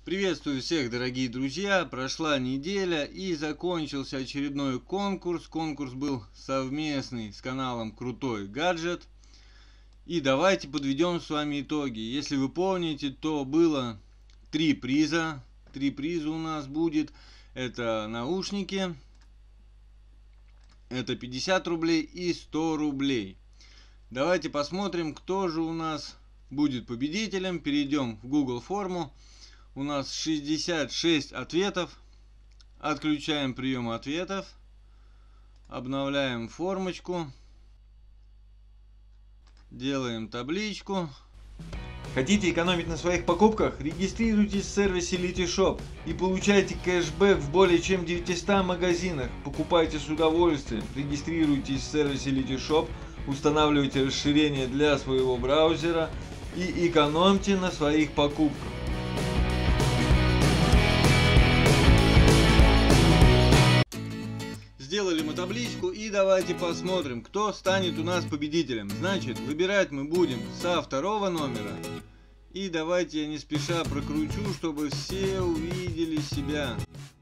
Приветствую всех, дорогие друзья! Прошла неделя и закончился очередной конкурс. Конкурс был совместный с каналом Крутой Гаджет. И давайте подведем с вами итоги. Если вы помните, то было 3 приза. 3 приза у нас будет. Это наушники, это 50 рублей и 100 рублей. Давайте посмотрим, кто же у нас будет победителем. Перейдем в Google форму. У нас 66 ответов. Отключаем прием ответов. Обновляем формочку. Делаем табличку. Хотите экономить на своих покупках? Регистрируйтесь в сервисе Letysshop и получайте кэшбэк в более чем 900 магазинах. Покупайте с удовольствием. Регистрируйтесь в сервисе Letysshop, устанавливайте расширение для своего браузера и экономьте на своих покупках. Сделали мы табличку и давайте посмотрим, кто станет у нас победителем. Значит, выбирать мы будем со 2 номера. И давайте я не спеша прокручу, чтобы все увидели себя.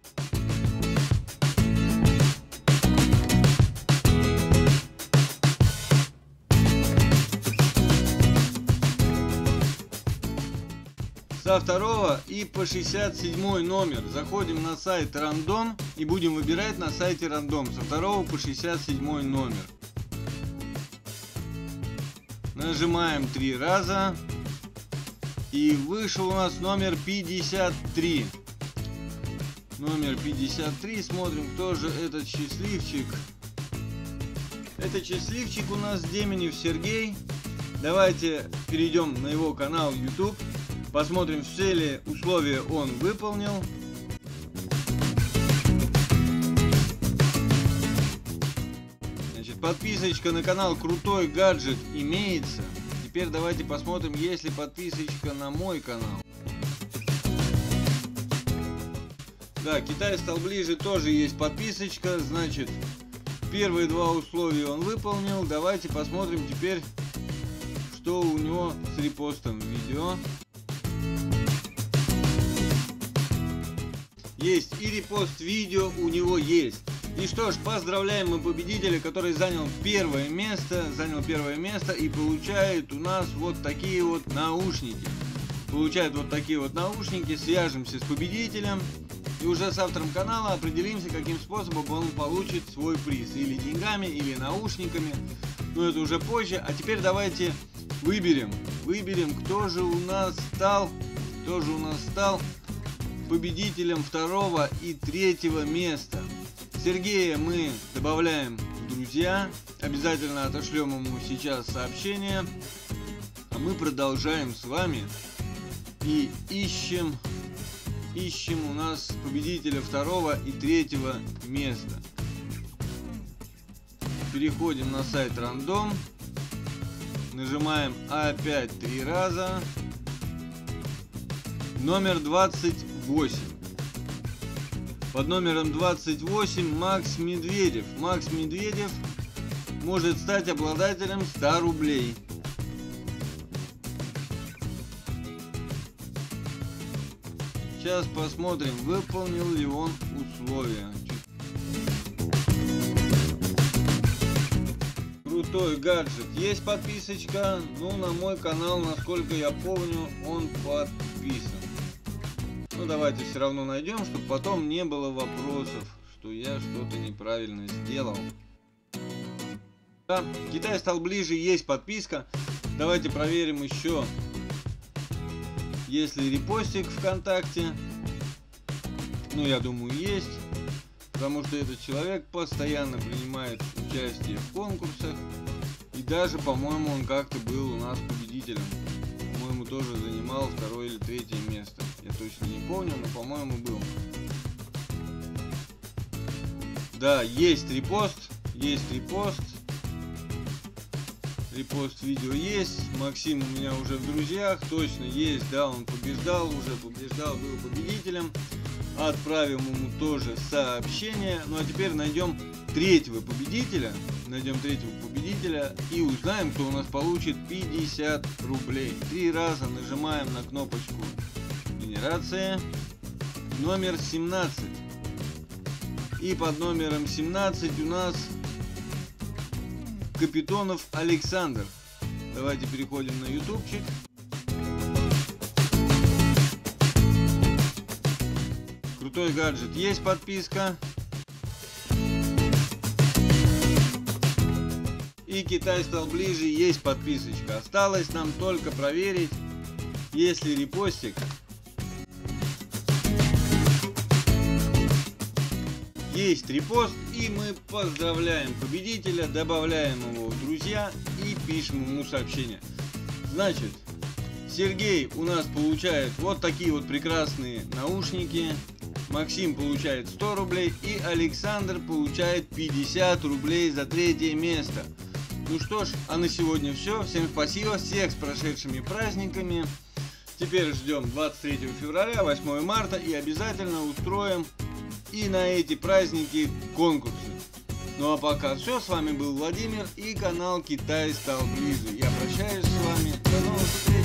Со 2 и по 67 номер заходим на сайт Рандом и будем выбирать на сайте Рандом со 2 по 67 номер. Нажимаем 3 раза и вышел у нас номер 53. Номер 53, смотрим, кто же этот счастливчик. Этот счастливчик у нас Деменев Сергей. Давайте перейдем на его канал YouTube. Посмотрим, все ли условия он выполнил. Значит, подписочка на канал Крутой Гаджет имеется. Теперь давайте посмотрим, есть ли подписочка на мой канал. Да, Китай стал ближе, тоже есть подписочка. Значит, первые 2 условия он выполнил. Давайте посмотрим теперь, что у него с репостом видео. Есть и репост видео у него есть. И что ж, поздравляем мы победителя, который занял первое место и получает у нас вот такие вот наушники. Свяжемся с победителем и уже с автором канала определимся, каким способом он получит свой приз. Или деньгами, или наушниками. Но это уже позже. А теперь давайте выберем, кто же у нас стал победителем 2 и 3 места. Сергея мы добавляем в друзья. Обязательно отошлем ему сейчас сообщение. А мы продолжаем с вами и ищем у нас победителя 2 и 3 места. Переходим на сайт Рандом. Нажимаем опять 3 раза. Номер 28. Под номером 28 Макс Медведев. Макс Медведев может стать обладателем 100 рублей. Сейчас посмотрим, выполнил ли он условия. Крутой Гаджет. Есть подписочка. Ну, на мой канал, насколько я помню, он подписан. Ну, давайте все равно найдем, чтобы потом не было вопросов, что я что-то неправильно сделал. Да, Китай стал ближе, есть подписка. Давайте проверим еще, есть ли репостик ВКонтакте. Ну, я думаю, есть. Потому что этот человек постоянно принимает участие в конкурсах. И даже, по-моему, он как-то был у нас победителем. По-моему, тоже занимал 2 или 3 место. Я точно не помню, но, по-моему, был. Да, есть репост. Репост видео есть. Максим у меня уже в друзьях. Точно есть. Да, он побеждал, был победителем. Отправим ему тоже сообщение. Ну а теперь найдем 3-го победителя. И узнаем, кто у нас получит 50 рублей. 3 раза нажимаем на кнопочку меня генерация, номер 17. И под номером 17 у нас Капитонов Александр. Давайте переходим на ютубчик. Крутой гаджет, есть подписка. И Китай стал ближе, есть подписочка. Осталось нам только проверить, есть ли репостик. Есть репост, и мы поздравляем победителя, добавляем его в друзья и пишем ему сообщение. Значит, Сергей у нас получает вот такие вот прекрасные наушники, Максим получает 100 рублей и Александр получает 50 рублей за 3-е место. Ну что ж, а на сегодня все. Всем спасибо, всех с прошедшими праздниками. Теперь ждем 23 февраля, 8 марта и обязательно устроим и на эти праздники конкурсы. Ну а пока все, с вами был Владимир и канал Китай стал ближе. Я прощаюсь с вами, до новых встреч.